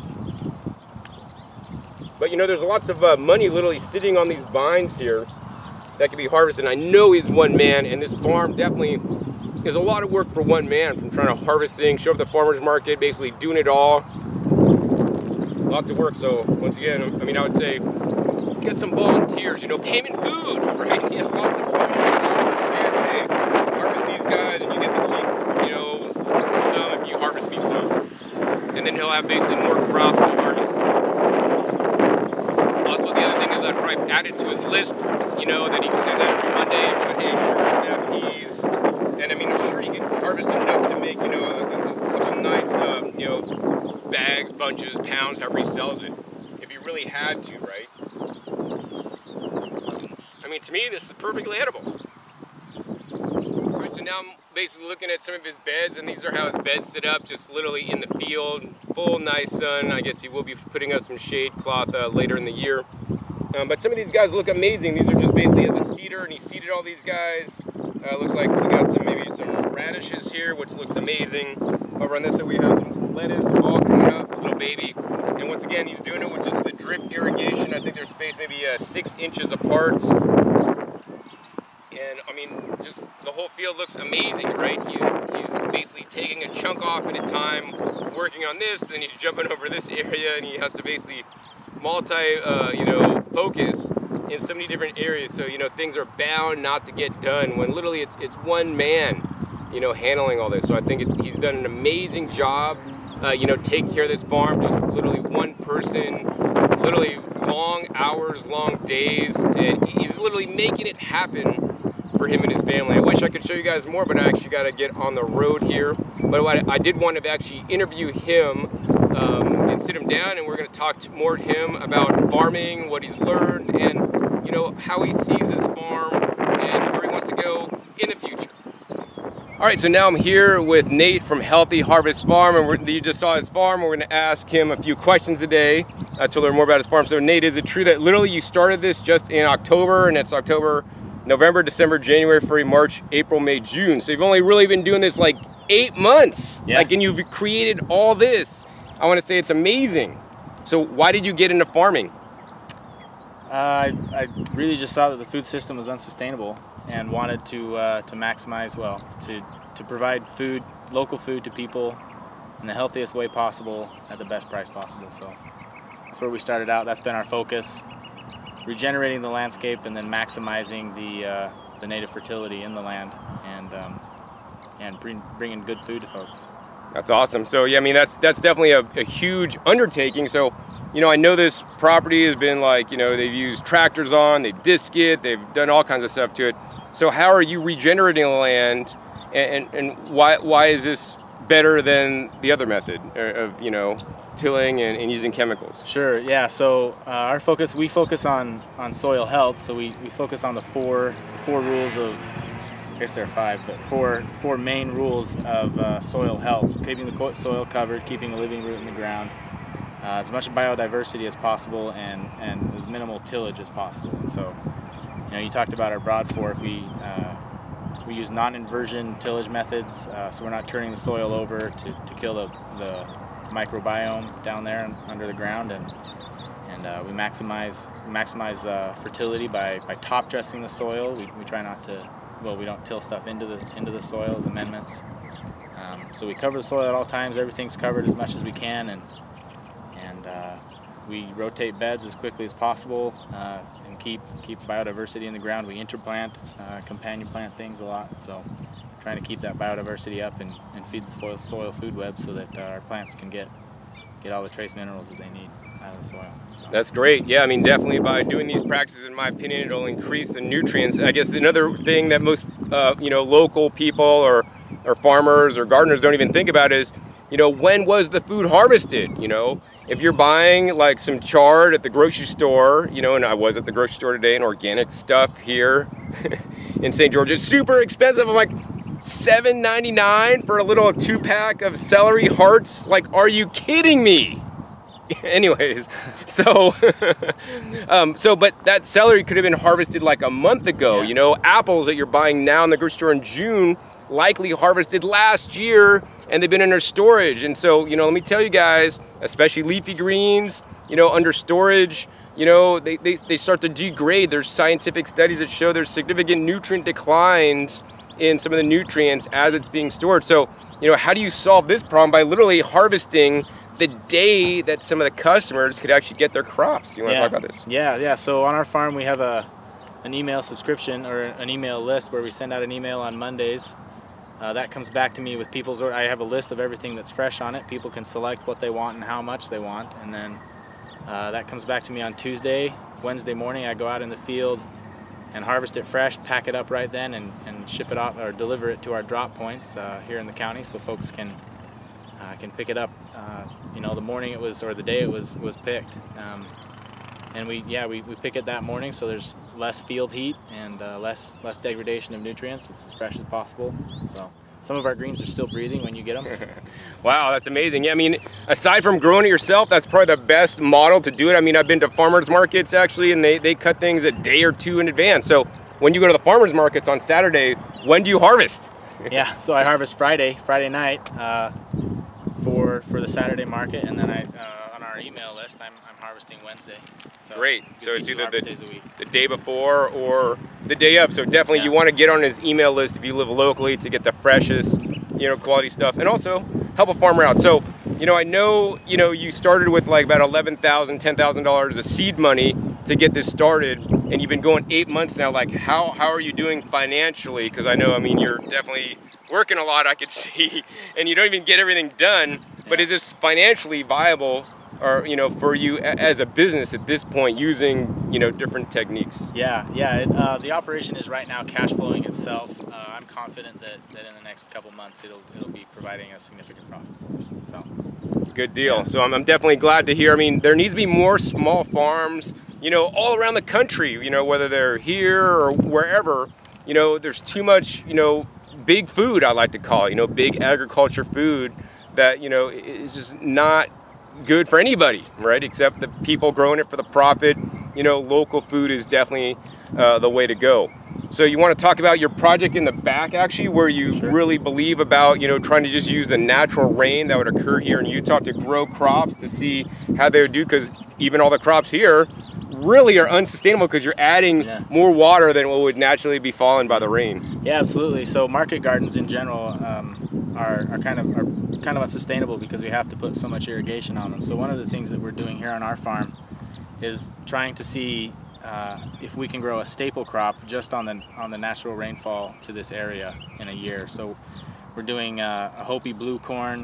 But you know, there's lots of money literally sitting on these vines here that can be harvested. And I know he's one man, and this farm definitely is a lot of work for one man, from trying to harvest things, show up at the farmer's market, basically doing it all. Lots of work. So once again, I mean, I would say get some volunteers, you know, pay him in food, right? He has lots of food. Hey, harvest these guys and you get the cheap, you know, some if you harvest me some. And then he'll have basically more crops to harvest. Also, the other thing is I'd probably add it to his list, you know, that he can send out every Monday, but hey, sugar snap peas. And I mean, I'm sure he could harvest enough to make, you know, a couple nice, you know, bags, bunches, pounds, however he sells it. If he really had to, right? I mean, to me, this is perfectly edible. Alright, so now I'm basically looking at some of his beds, and these are how his beds sit up, just literally in the field, full nice sun. I guess he will be putting out some shade cloth later in the year. But some of these guys look amazing. These are just basically as a seeder, and he seeded all these guys. Looks like we got maybe some radishes here, which looks amazing. Over on this side we have some lettuce all coming up, a little baby. And once again, he's doing it with just the drip irrigation. I think they're spaced maybe 6 inches apart. And I mean, just the whole field looks amazing, right? He's basically taking a chunk off at a time, working on this, then he's jumping over this area, and he has to basically focus in so many different areas. So, you know, things are bound not to get done when literally it's one man, you know, handling all this. So I think he's done an amazing job, you know, taking care of this farm, just literally one person, literally long hours, long days, and he's literally making it happen for him and his family. I wish I could show you guys more, but I actually got to get on the road here. But I did want to actually interview him and sit him down, and we're going to talk more to him about farming, what he's learned, and you know, how he sees his farm and where he wants to go in the future. All right, so now I'm here with Nate from Healthy Harvest Farm, and you just saw his farm. We're going to ask him a few questions today to learn more about his farm. So Nate, is it true that literally you started this just in October, and it's October, November, December, January, February, March, April, May, June? So you've only really been doing this like 8 months. Yeah. Like, and you've created all this. I want to say it's amazing. So why did you get into farming? I really just saw that the food system was unsustainable and wanted to maximize, well, to provide food, local food to people in the healthiest way possible at the best price possible. So that's where we started out. That's been our focus, regenerating the landscape and then maximizing the native fertility in the land and bringing good food to folks. That's awesome. So yeah, I mean, that's definitely a huge undertaking. So, you know, I know this property has been like, you know, they've used tractors on, they've disc it, they've done all kinds of stuff to it. So how are you regenerating the land, and why is this better than the other method of, you know, tilling and using chemicals? Sure, yeah, so we focus on soil health, so we focus on the four rules of, I guess there are 5, but four main rules of soil health: keeping the soil covered, keeping a living root in the ground, as much biodiversity as possible, and as minimal tillage as possible. And so, you know, you talked about our broad fork. We use non-inversion tillage methods, so we're not turning the soil over to kill the microbiome down there and under the ground, and we maximize fertility by top dressing the soil. We try not to, well, we don't till stuff into the soil as amendments. So we cover the soil at all times. Everything's covered as much as we can, and we rotate beds as quickly as possible and keep biodiversity in the ground. We interplant, companion plant things a lot. So trying to keep that biodiversity up and feed the soil food web so that our plants can get all the trace minerals that they need out of the soil. So. That's great. Yeah, I mean, definitely by doing these practices, in my opinion, it'll increase the nutrients. I guess another thing that most local people or farmers or gardeners don't even think about is, when was the food harvested? If you're buying like some chard at the grocery store, and I was at the grocery store today, and organic stuff here in St. George, it's super expensive. I'm like, $7.99 for a little 2-pack of celery hearts? Like, are you kidding me? Anyways, so but that celery could have been harvested like a month ago. Yeah. Apples that you're buying now in the grocery store in June likely harvested last year, and they've been under storage. And so, let me tell you guys, especially leafy greens, under storage, they start to degrade. There's scientific studies that show there's significant nutrient declines in some of the nutrients as it's being stored. So, how do you solve this problem? By literally harvesting the day that some of the customers could actually get their crops. You want to talk about this? Yeah. So on our farm, we have an email subscription or an email list where we send out an email on Mondays. That comes back to me with people's order. I have a list of everything that's fresh on it. People can select what they want and how much they want. And then that comes back to me on Tuesday. Wednesday morning, I go out in the field and harvest it fresh, pack it up right then, and ship it off or deliver it to our drop points here in the county, so folks can pick it up. The morning it was, or the day it was picked, and we pick it that morning, so there's less field heat and less degradation of nutrients. It's as fresh as possible. So some of our greens are still breathing when you get them. Wow, that's amazing. Yeah, I mean, aside from growing it yourself, that's probably the best model to do it. I mean, I've been to farmers markets actually, and they cut things a day or two in advance. So when you go to the farmers markets on Saturday, when do you harvest? Yeah, so I harvest Friday night for the Saturday market, and then on our email list, I'm harvesting Wednesday. So great. So it's either the day before or the day of. So definitely you want to get on his email list if you live locally to get the freshest, quality stuff, and also help a farmer out. So, I know, you started with like about $11,000, $10,000 of seed money to get this started, and you've been going 8 months now. Like, how are you doing financially? Because I know, you're definitely working a lot, I could see, and you don't even get everything done. But is this financially viable, or for you as a business at this point, using different techniques? Yeah. The operation is right now cash flowing itself. I'm confident that in the next couple months it'll be providing a significant profit for us. So good deal. Yeah. So I'm definitely glad to hear. There needs to be more small farms, all around the country. Whether they're here or wherever. There's too much, big food, I like to call it, big agriculture food that, is just not good for anybody, right? Except the people growing it for the profit. Local food is definitely the way to go. So you want to talk about your project in the back, actually, where you really believe about, trying to just use the natural rain that would occur here in Utah to grow crops to see how they would do, because even all the crops here really are unsustainable because you're adding more water than what would naturally be fallen by the rain. Yeah, absolutely. So market gardens in general are kind of unsustainable because we have to put so much irrigation on them. So one of the things that we're doing here on our farm is trying to see if we can grow a staple crop just on the natural rainfall to this area in a year. So we're doing a Hopi blue corn,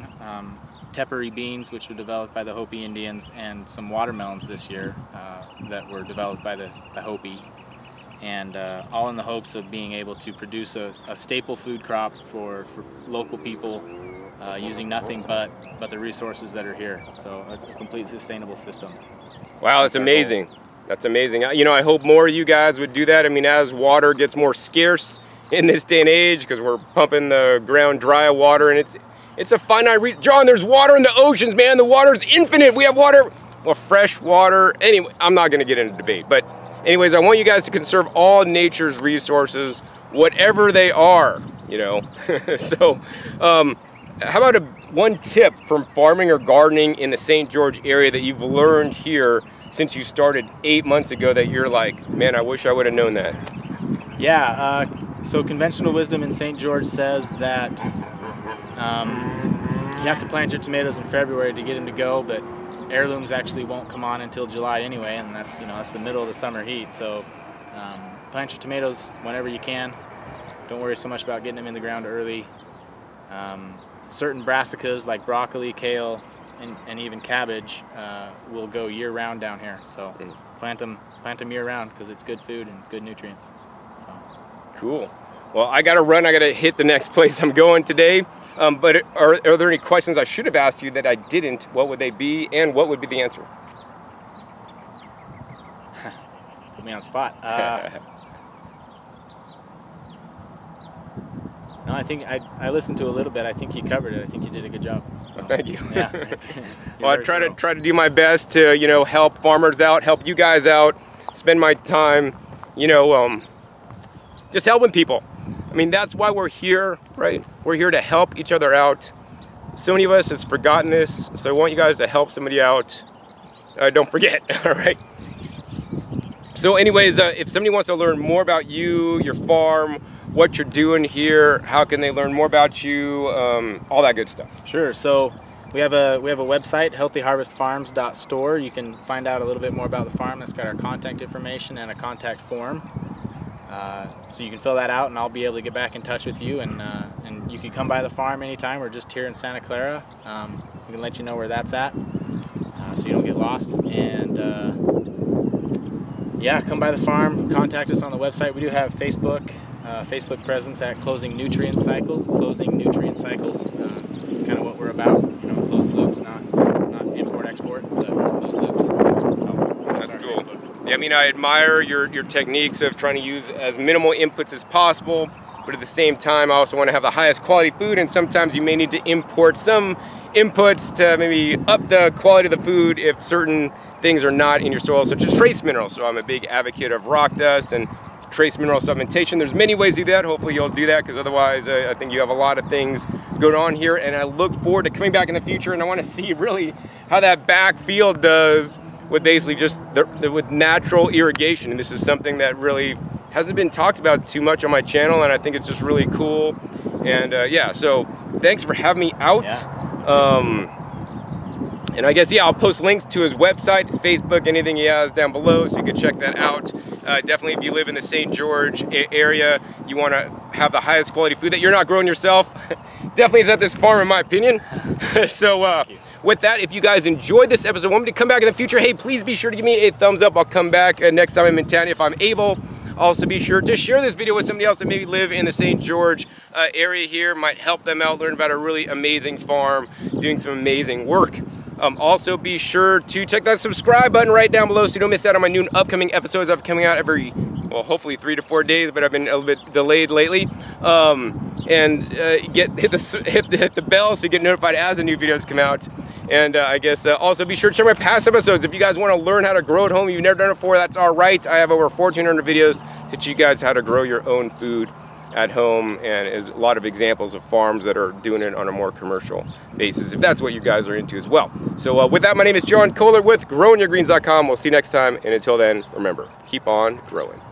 tepary beans, which were developed by the Hopi Indians, and some watermelons this year that were developed by the Hopi, and all in the hopes of being able to produce a staple food crop for local people using nothing but the resources that are here. So a complete sustainable system. Wow, that's amazing. That's amazing. I hope more of you guys would do that. As water gets more scarce in this day and age, because we're pumping the ground dry of water, and it's a finite John, there's water in the oceans, man. The water's infinite. We have water, well, fresh water. Anyway, I'm not going to get into debate. But anyways, I want you guys to conserve all nature's resources, whatever they are, So how about one tip from farming or gardening in the St. George area that you've learned here since you started 8 months ago that you're like, man, I wish I would have known that? Yeah, so conventional wisdom in St. George says that you have to plant your tomatoes in February to get them to go, but heirlooms actually won't come on until July anyway, and that's that's the middle of the summer heat. So plant your tomatoes whenever you can. Don't worry so much about getting them in the ground early. Certain brassicas like broccoli, kale, and even cabbage will go year-round down here. So plant them year-round because it's good food and good nutrients. So. Cool. Well, I got to run. I got to hit the next place I'm going today. But are there any questions I should have asked you that I didn't? What would they be, and what would be the answer? Put me on the spot. No, I think I listened to a little bit. I think you covered it. I think you did a good job. So, thank you. Yeah. Well, I try to do my best to, you know, help farmers out, help you guys out, spend my time, you know, just helping people. I mean, that's why we're here, right? We're here to help each other out. So many of us has forgotten this, so I want you guys to help somebody out. Don't forget, all right? So anyways, if somebody wants to learn more about you, your farm, what you're doing here, how can they learn more about you, all that good stuff? Sure. So we have a website, healthyharvestfarms.store. You can find out a little bit more about the farm. That's got our contact information and a contact form. So you can fill that out, and I'll be able to get back in touch with you, and you can come by the farm anytime. We're just here in Santa Clara. We can let you know where that's at, so you don't get lost. And yeah, come by the farm. Contact us on the website. We do have Facebook presence at Closing Nutrient Cycles. Closing Nutrient Cycles. It's kind of what we're about. You know, closed loops, not import export, but closed loops. So that's cool. Facebook. Yeah, I mean, I admire your techniques of trying to use as minimal inputs as possible, but at the same time, I also want to have the highest quality food, and sometimes you may need to import some inputs to maybe up the quality of the food if certain things are not in your soil, such as trace minerals. So I'm a big advocate of rock dust and trace mineral supplementation. There's many ways to do that. Hopefully you'll do that, because otherwise I think you have a lot of things going on here, and I look forward to coming back in the future, and I want to see really how that back field does with basically just with natural irrigation. And this is something that really hasn't been talked about too much on my channel, and I think it's just really cool. And yeah, so thanks for having me out. Yeah. And I guess, yeah, I'll post links to his website, his Facebook, anything he has down below, so you can check that out. Definitely, if you live in the St. George area, you want to have the highest quality food that you're not growing yourself, definitely is at this farm, in my opinion. So with that, if you guys enjoyed this episode, want me to come back in the future, hey, please be sure to give me a thumbs up. I'll come back next time I'm in town if I'm able. Also, be sure to share this video with somebody else that maybe live in the St. George area here. Might help them out, learn about a really amazing farm, doing some amazing work. Also, be sure to check that subscribe button right down below so you don't miss out on my new upcoming episodes. I'm coming out every, well, hopefully 3 to 4 days, but I've been a little bit delayed lately. And hit the bell so you get notified as the new videos come out. And I guess also be sure to check my past episodes. If you guys want to learn how to grow at home, you've never done it before, that's all right. I have over 1,400 videos to teach you guys how to grow your own food at home, and there's a lot of examples of farms that are doing it on a more commercial basis, if that's what you guys are into as well. So with that, my name is John Kohler with GrowingYourGreens.com. We'll see you next time, and until then, remember, keep on growing.